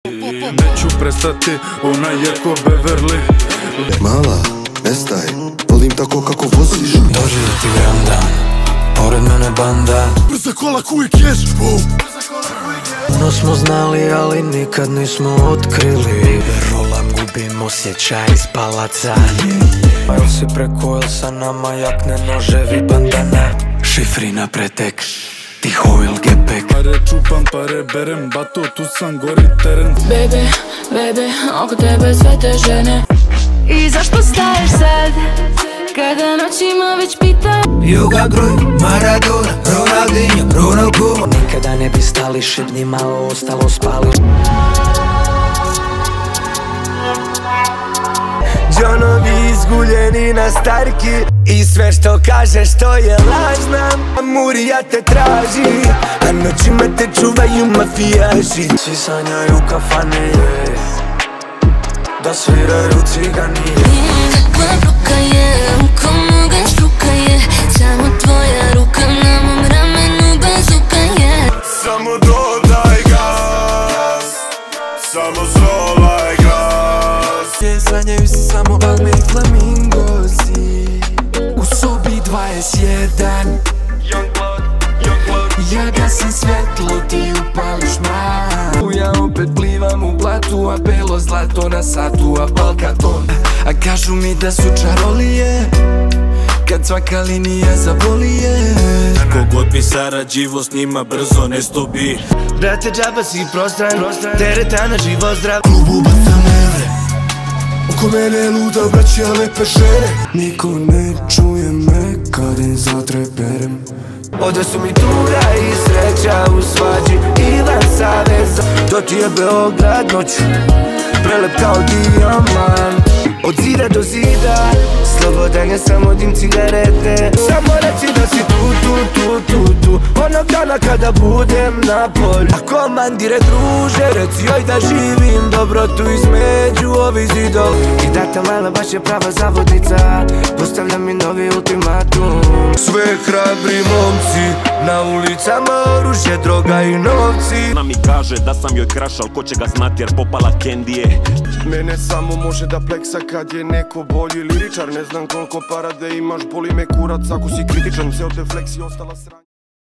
Neću prestati, ona je ko Beverly. Mala, ne staj, volim tako kako voziš. Dođi da ti gram dan, pored mene banda. Brza kola uvijek ješ. Puno smo znali, ali nikad nismo otkrili. Rolam, gubim osjećaj iz palaca. Jel si preko, jel sa nama jakne, noževi, bandana. Šifri na pretek, tiho il gepek. Pare čupam, pare berem, bato tu sam gori teren. Bebe, oko tebe sve te žene. I zašto staješ sad, kada noćima već pitam? Juga Gruj, Maradona, Ronaldinho, Ronald Koeman. Nikada ne bi stali, šibni malo, ostalo spali. Džonovi izguljeni na starki i sve što kažeš to je lažna. Murija te traži, a noćima te čuvaju mafijaši. Svi sanjaju kafane, da sviraju cigani. Kakva bruka je, rukom moga štuka je. Samo tvoja ruka na mom ramenu bazuka je. Samo dodaj gas, samo zovaj gas. Sanjaju si samo palme i flamingosi. U sobi 21. Ja gasim svjetlo, ti upališ mraku. Ja opet plivam u blatu, a belo zlato na satu, a balkaton. A kažu mi da su čarolije, kad svaka linija zabolije. Kogod bi sarađivo s njima brzo ne stobi. Brate, džaba si prostran, tereta na živo zdrav. Klubu bacam evre, oko mene luda braća lepe žene. Niko ne čuje me kad im zatreperem. Ovdje su mi tuga i sreća u svađi, Ivan Saveza. To ti je Beograd noću, prelep kao dijamant. Od zida do zida, slobodan je samo dim cigarete. Samo reci da si tu, onog dana kada budem na polju. A komandire druže, reci joj da živim dobro tu između ovih zidov. I da ta mala baš je prava zavodnica, postavlja mi novi ultimatum. Sve hrabri momci, na ulicama oružje, droga i novci. Ona mi kaže da sam joj kraš, al ko će ga znati jer popala kendije. Mene samo može da pleksa kad je neko bolji liričar. Ne znam koliko para da imaš, boli me kurac ako si kritičan. Ceo te fleksi ostala sranja.